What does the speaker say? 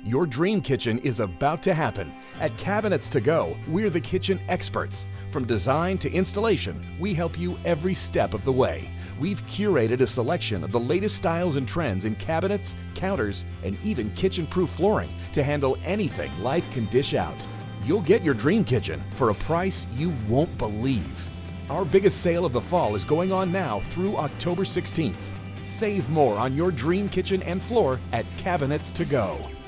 Your dream kitchen is about to happen. At Cabinets to Go, we're the kitchen experts. From design to installation, we help you every step of the way. We've curated a selection of the latest styles and trends in cabinets, counters, and even kitchen-proof flooring to handle anything life can dish out. You'll get your dream kitchen for a price you won't believe. Our biggest sale of the fall is going on now through October 16th. Save more on your dream kitchen and floor at Cabinets to Go.